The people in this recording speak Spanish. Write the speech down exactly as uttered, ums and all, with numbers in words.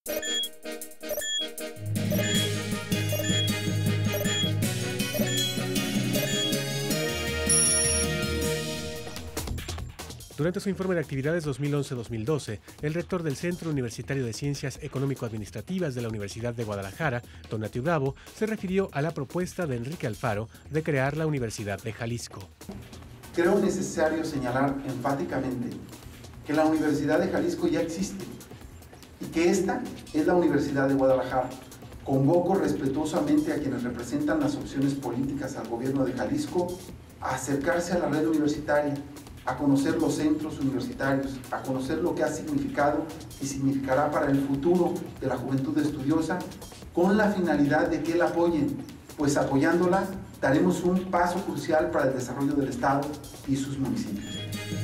Durante su informe de actividades dos mil once dos mil doce, el rector del Centro Universitario de Ciencias Económico-Administrativas de la Universidad de Guadalajara, Tonatiuh Bravo, se refirió a la propuesta de Enrique Alfaro de crear la Universidad de Jalisco. Creo necesario señalar enfáticamente que la Universidad de Jalisco ya existe y que esta es la Universidad de Guadalajara. Convoco respetuosamente a quienes representan las opciones políticas al gobierno de Jalisco a acercarse a la red universitaria, a conocer los centros universitarios, a conocer lo que ha significado y significará para el futuro de la juventud estudiosa, con la finalidad de que la apoyen, pues apoyándola daremos un paso crucial para el desarrollo del Estado y sus municipios.